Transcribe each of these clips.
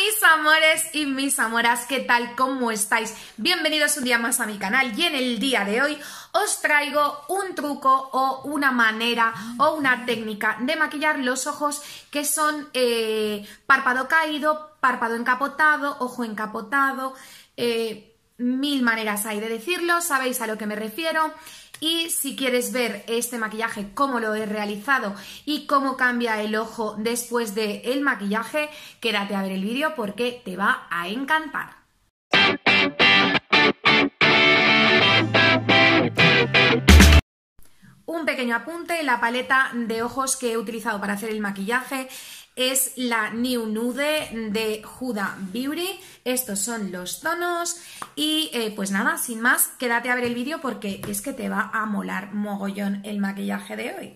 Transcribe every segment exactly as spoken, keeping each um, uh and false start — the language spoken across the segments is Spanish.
mis amores y mis amoras, ¿qué tal? ¿Cómo estáis? Bienvenidos un día más a mi canal y en el día de hoy os traigo un truco o una manera o una técnica de maquillar los ojos que son eh, párpado caído, párpado encapotado, ojo encapotado, eh, mil maneras hay de decirlo, sabéis a lo que me refiero. Y si quieres ver este maquillaje, cómo lo he realizado y cómo cambia el ojo después del maquillaje, quédate a ver el vídeo porque te va a encantar. Un pequeño apunte, la paleta de ojos que he utilizado para hacer el maquillaje es la New Nude de Huda Beauty. Estos son los tonos y eh, pues nada, sin más, quédate a ver el vídeo porque es que te va a molar mogollón el maquillaje de hoy.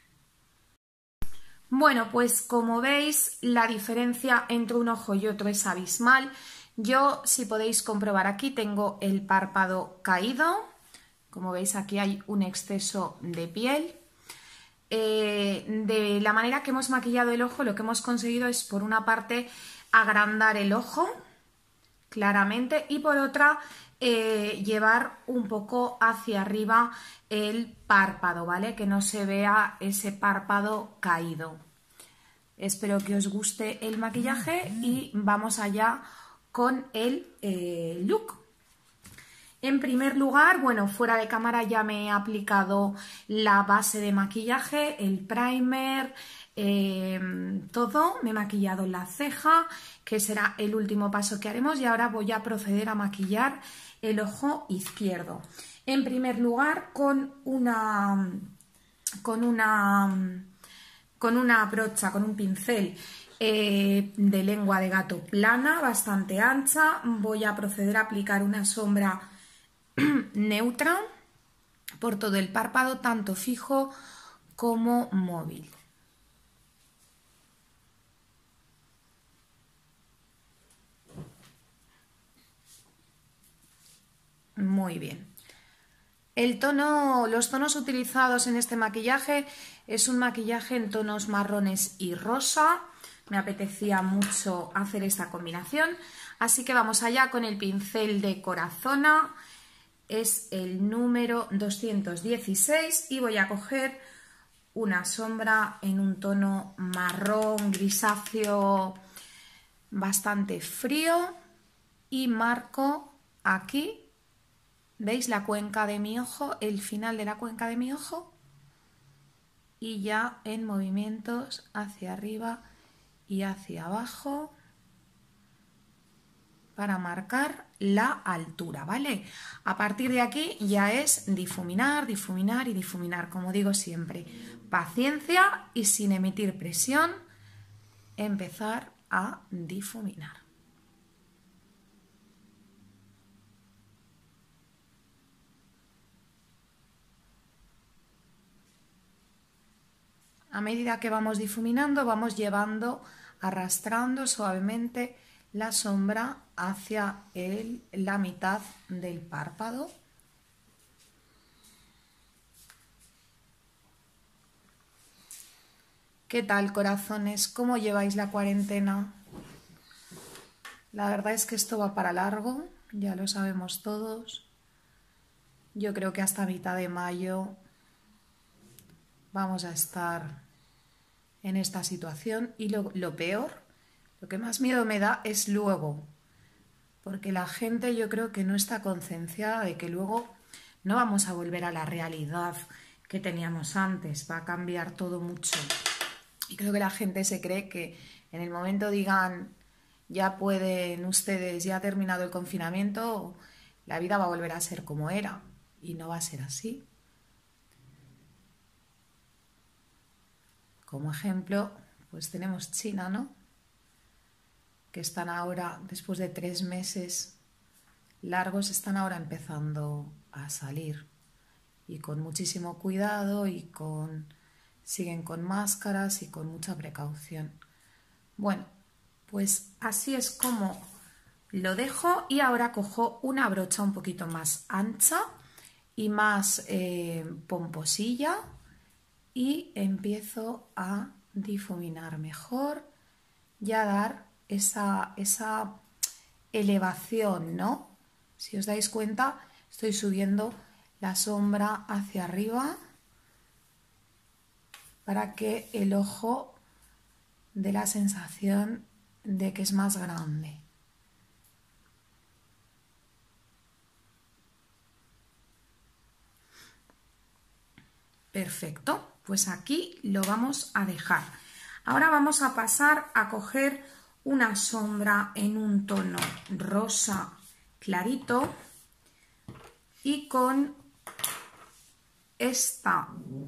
Bueno, pues como veis, la diferencia entre un ojo y otro es abismal. Yo, si podéis comprobar aquí, tengo el párpado caído. Como veis, aquí hay un exceso de piel. Eh, de la manera que hemos maquillado el ojo, lo que hemos conseguido es, por una parte, agrandar el ojo, claramente, y por otra, eh, llevar un poco hacia arriba el párpado, ¿vale? Que no se vea ese párpado caído. Espero que os guste el maquillaje y vamos allá con el eh, look. En primer lugar, bueno, fuera de cámara ya me he aplicado la base de maquillaje, el primer, eh, todo. Me he maquillado la ceja, que será el último paso que haremos, y ahora voy a proceder a maquillar el ojo izquierdo. En primer lugar, con una, con una, con una brocha, con un pincel eh, de lengua de gato plana, bastante ancha, voy a proceder a aplicar una sombra neutra por todo el párpado, tanto fijo como móvil. Muy bien. El tono, los tonos utilizados en este maquillaje es un maquillaje en tonos marrones y rosa. Me apetecía mucho hacer esta combinación, así que vamos allá con el pincel de Corazona. Es el número doscientos dieciséis y voy a coger una sombra en un tono marrón grisáceo bastante frío y marco aquí, ¿veis? La cuenca de mi ojo, el final de la cuenca de mi ojo, y ya en movimientos hacia arriba y hacia abajo para marcar la altura, ¿vale? A partir de aquí ya es difuminar, difuminar y difuminar, como digo siempre. Paciencia y sin emitir presión, empezar a difuminar. A medida que vamos difuminando, vamos llevando, arrastrando suavemente la sombra hacia el, la mitad del párpado. ¿Qué tal, corazones? ¿Cómo lleváis la cuarentena? La verdad es que esto va para largo, ya lo sabemos todos. Yo creo que hasta mitad de mayo vamos a estar en esta situación y lo, lo peor, lo que más miedo me da es luego, porque la gente yo creo que no está concienciada de que luego no vamos a volver a la realidad que teníamos antes, va a cambiar todo mucho. Y creo que la gente se cree que en el momento digan ya pueden ustedes, ya ha terminado el confinamiento, la vida va a volver a ser como era, y no va a ser así. Como ejemplo, pues tenemos China, ¿no? Que están ahora, después de tres meses largos, están ahora empezando a salir. Y con muchísimo cuidado y con siguen con máscaras y con mucha precaución. Bueno, pues así es como lo dejo y ahora cojo una brocha un poquito más ancha y más eh, pomposilla y empiezo a difuminar mejor y a dar esa, esa elevación, ¿no? Si os dais cuenta, estoy subiendo la sombra hacia arriba para que el ojo dé la sensación de que es más grande. Perfecto, pues aquí lo vamos a dejar. Ahora vamos a pasar a coger una sombra en un tono rosa clarito y con esta,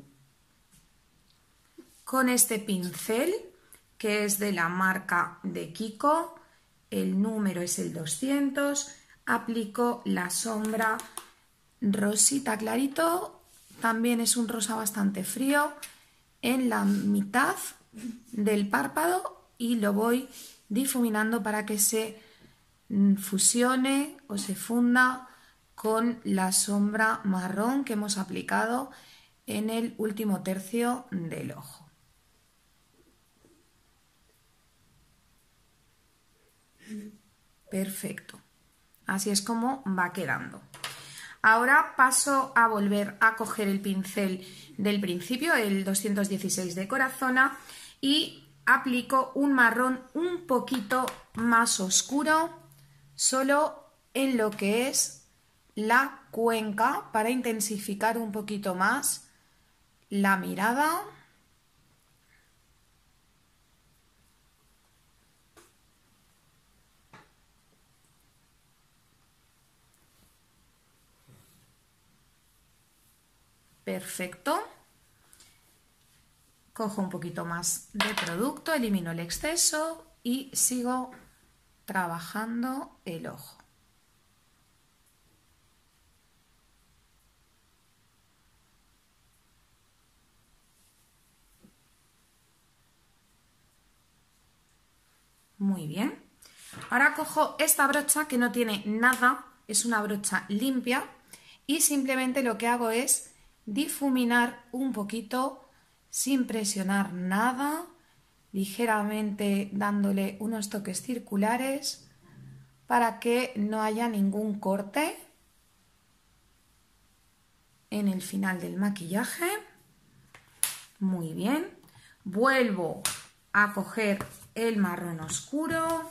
con este pincel que es de la marca de Kiko, el número es el doscientos, aplico la sombra rosita clarito. También es un rosa bastante frío en la mitad del párpado y lo voy difuminando para que se fusione o se funda con la sombra marrón que hemos aplicado en el último tercio del ojo. Perfecto. Así es como va quedando. Ahora paso a volver a coger el pincel del principio, el doscientos dieciséis de Corazona, y aplico un marrón un poquito más oscuro, solo en lo que es la cuenca, para intensificar un poquito más la mirada. Perfecto. Cojo un poquito más de producto, elimino el exceso y sigo trabajando el ojo. Muy bien. Ahora cojo esta brocha que no tiene nada, es una brocha limpia, y simplemente lo que hago es difuminar un poquito sin presionar nada, ligeramente dándole unos toques circulares para que no haya ningún corte en el final del maquillaje. Muy bien. Vuelvo a coger el marrón oscuro.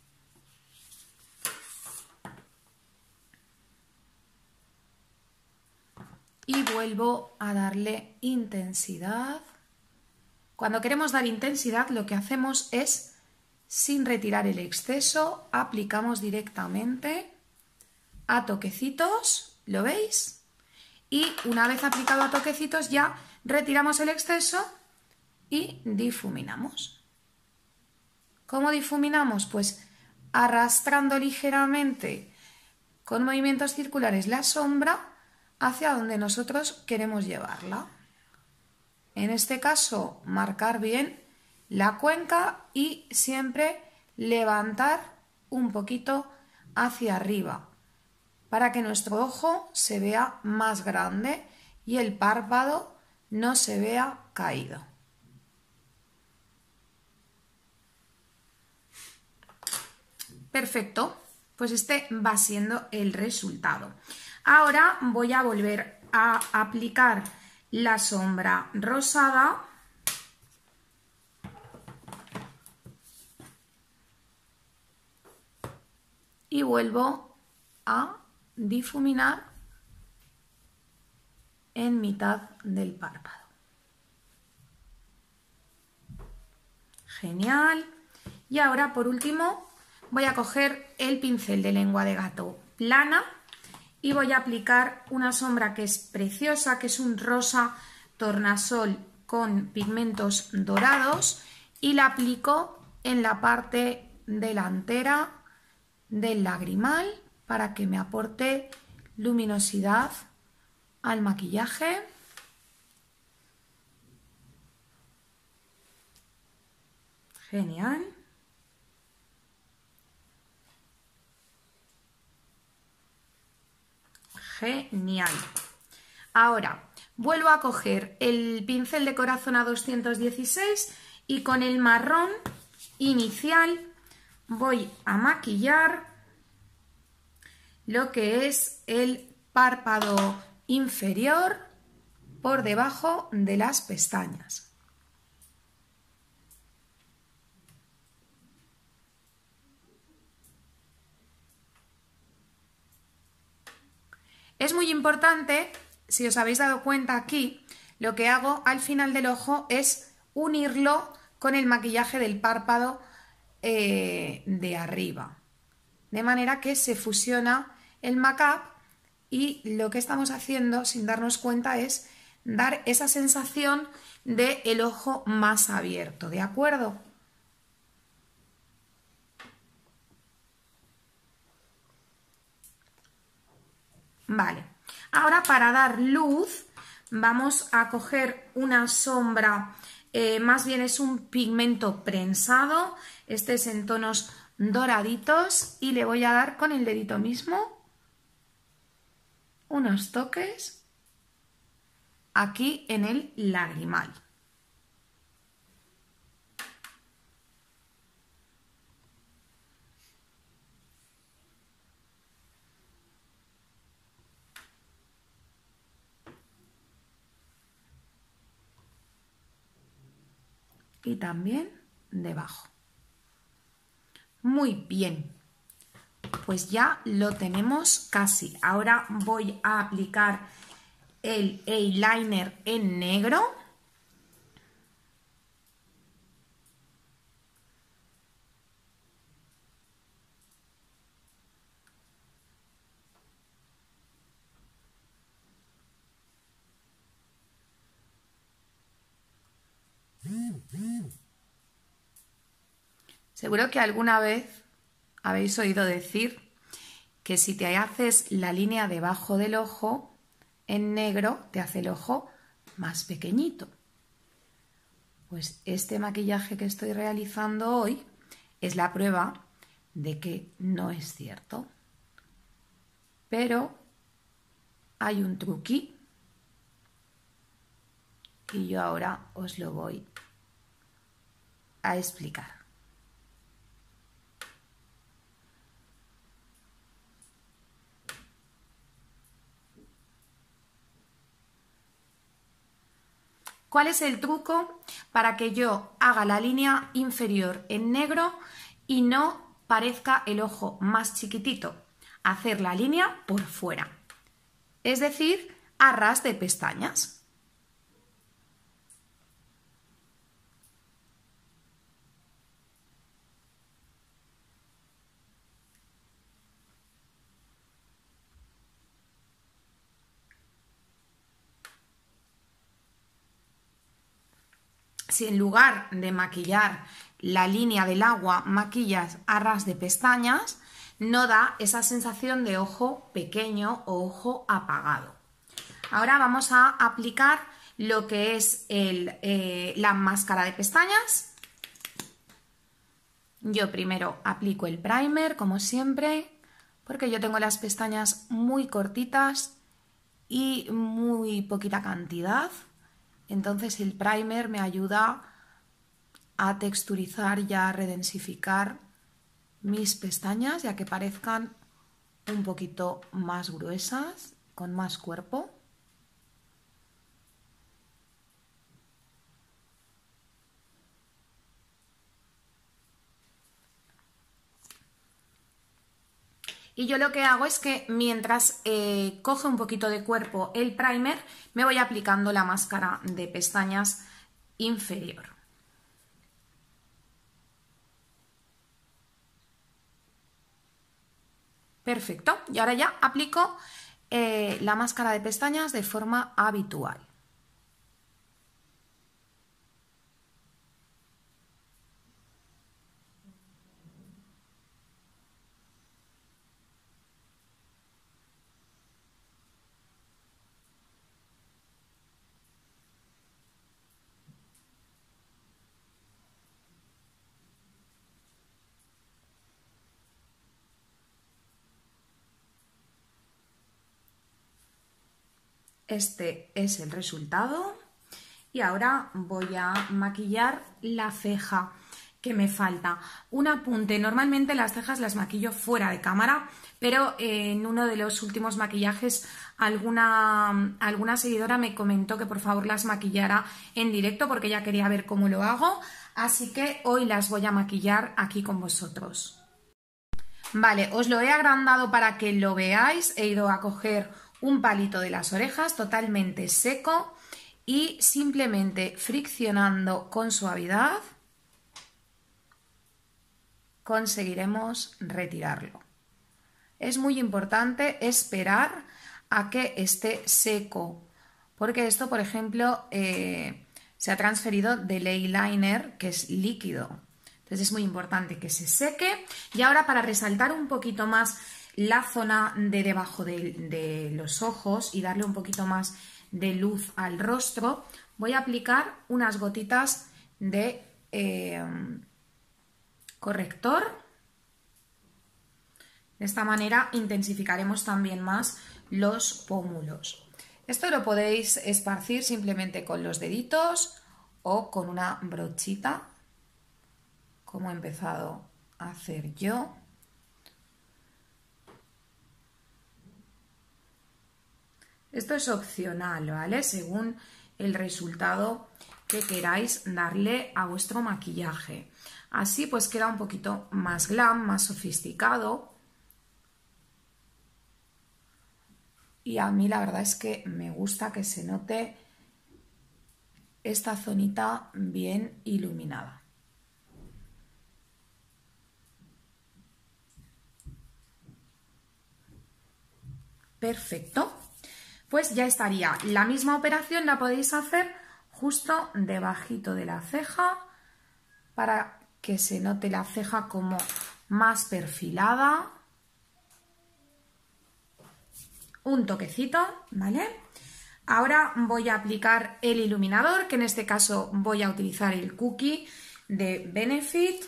Y vuelvo a darle intensidad. Cuando queremos dar intensidad, lo que hacemos es, sin retirar el exceso, aplicamos directamente a toquecitos, ¿lo veis? Y una vez aplicado a toquecitos ya retiramos el exceso y difuminamos. ¿Cómo difuminamos? Pues arrastrando ligeramente con movimientos circulares la sombra hacia donde nosotros queremos llevarla. En este caso, marcar bien la cuenca y siempre levantar un poquito hacia arriba para que nuestro ojo se vea más grande y el párpado no se vea caído. Perfecto, pues este va siendo el resultado. Ahora voy a volver a aplicar la sombra rosada y vuelvo a difuminar en mitad del párpado. Genial. Y ahora, por último, voy a coger el pincel de lengua de gato plana y voy a aplicar una sombra que es preciosa, que es un rosa tornasol con pigmentos dorados, y la aplico en la parte delantera del lagrimal para que me aporte luminosidad al maquillaje. Genial. Genial. Ahora vuelvo a coger el pincel de Corazona doscientos dieciséis y con el marrón inicial voy a maquillar lo que es el párpado inferior por debajo de las pestañas. Es muy importante, si os habéis dado cuenta aquí, lo que hago al final del ojo es unirlo con el maquillaje del párpado eh, de arriba. De manera que se fusiona el make-up y lo que estamos haciendo sin darnos cuenta es dar esa sensación de el ojo más abierto, ¿de acuerdo? Vale, ahora para dar luz vamos a coger una sombra, eh, más bien es un pigmento prensado, este es en tonos doraditos y le voy a dar con el dedito mismo unos toques aquí en el lagrimal. Y también debajo. Muy bien, pues ya lo tenemos casi. Ahora voy a aplicar el eyeliner en negro. Seguro que alguna vez habéis oído decir que si te haces la línea debajo del ojo en negro, te hace el ojo más pequeñito. Pues este maquillaje que estoy realizando hoy es la prueba de que no es cierto. Pero hay un truqui y yo ahora os lo voy a explicar. ¿Cuál es el truco para que yo haga la línea inferior en negro y no parezca el ojo más chiquitito? Hacer la línea por fuera, es decir, a ras de pestañas. Si en lugar de maquillar la línea del agua maquillas a ras de pestañas, no da esa sensación de ojo pequeño o ojo apagado. Ahora vamos a aplicar lo que es el, eh, la máscara de pestañas. Yo primero aplico el primer, como siempre, porque yo tengo las pestañas muy cortitas y muy poquita cantidad. Entonces el primer me ayuda a texturizar y a redensificar mis pestañas, ya que parezcan un poquito más gruesas, con más cuerpo. Y yo lo que hago es que mientras eh, coge un poquito de cuerpo el primer, me voy aplicando la máscara de pestañas inferior. Perfecto. Y ahora ya aplico eh, la máscara de pestañas de forma habitual. Este es el resultado y ahora voy a maquillar la ceja. ¿Qué me falta? Un apunte. Normalmente las cejas las maquillo fuera de cámara, pero en uno de los últimos maquillajes alguna, alguna seguidora me comentó que por favor las maquillara en directo porque ella quería ver cómo lo hago, así que hoy las voy a maquillar aquí con vosotros. Vale, os lo he agrandado para que lo veáis. He ido a coger un palito de las orejas totalmente seco y simplemente friccionando con suavidad conseguiremos retirarlo. Es muy importante esperar a que esté seco, porque esto, por ejemplo, eh, se ha transferido del eyeliner, que es líquido. Entonces es muy importante que se seque. Y ahora, para resaltar un poquito más la zona de debajo de, de los ojos y darle un poquito más de luz al rostro, voy a aplicar unas gotitas de eh, corrector. De esta manera intensificaremos también más los pómulos. Esto lo podéis esparcir simplemente con los deditos o con una brochita, como he empezado a hacer yo. Esto es opcional, ¿vale? Según el resultado que queráis darle a vuestro maquillaje. Así pues queda un poquito más glam, más sofisticado. Y a mí la verdad es que me gusta que se note esta zonita bien iluminada. Perfecto. Pues ya estaría. La misma operación la podéis hacer justo debajito de la ceja para que se note la ceja como más perfilada. Un toquecito, ¿vale? Ahora voy a aplicar el iluminador, que en este caso voy a utilizar el Cookie de Benefit.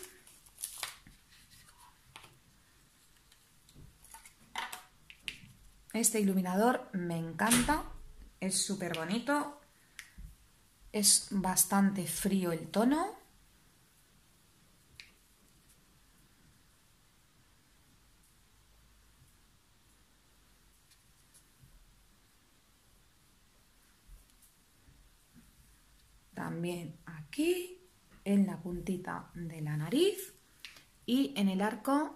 Este iluminador me encanta, es súper bonito, es bastante frío el tono. También aquí, en la puntita de la nariz y en el arco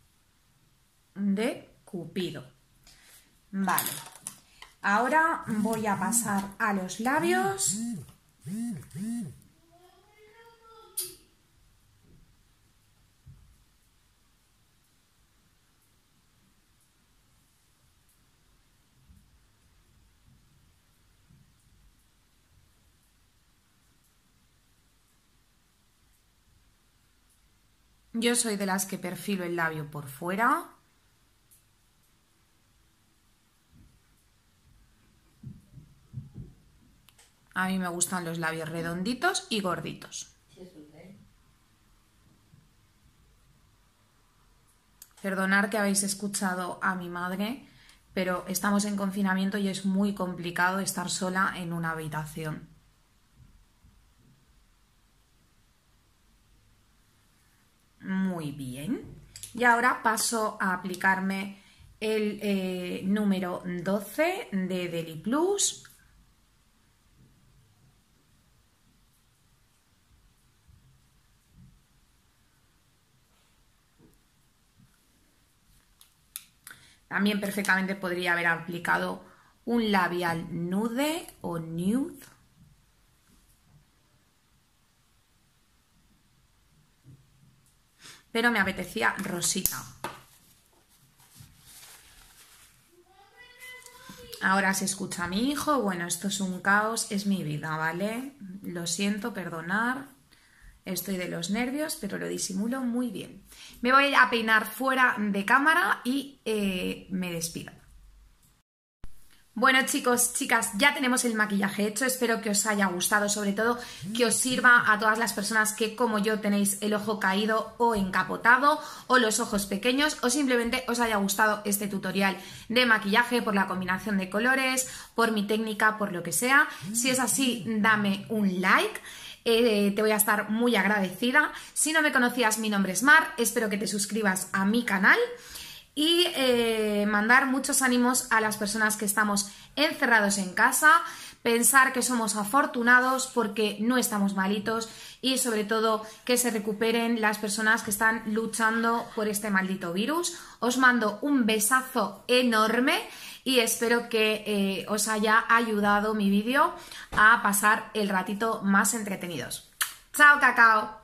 de Cupido. Vale, ahora voy a pasar a los labios. Yo soy de las que perfilo el labio por fuera. A mí me gustan los labios redonditos y gorditos. Perdonad que habéis escuchado a mi madre, pero estamos en confinamiento y es muy complicado estar sola en una habitación. Muy bien. Y ahora paso a aplicarme el eh, número doce de Deli Plus. También perfectamente podría haber aplicado un labial nude o nude. Pero me apetecía rosita. Ahora se escucha a mi hijo. Bueno, esto es un caos, es mi vida, ¿vale? Lo siento, perdonar. Estoy de los nervios, pero lo disimulo muy bien. Me voy a peinar fuera de cámara y eh, me despido. Bueno, chicos, chicas, ya tenemos el maquillaje hecho. Espero que os haya gustado, sobre todo que os sirva a todas las personas que, como yo, tenéis el ojo caído o encapotado o los ojos pequeños, o simplemente os haya gustado este tutorial de maquillaje por la combinación de colores, por mi técnica, por lo que sea. Si es así, dame un like. eh, te voy a estar muy agradecida. Si no me conocías, mi nombre es Mar, espero que te suscribas a mi canal y eh, mandar muchos ánimos a las personas que estamos encerrados en casa, pensar que somos afortunados porque no estamos malitos y sobre todo que se recuperen las personas que están luchando por este maldito virus. Os mando un besazo enorme y espero que eh, os haya ayudado mi vídeo a pasar el ratito más entretenidos. ¡Chao, cacao!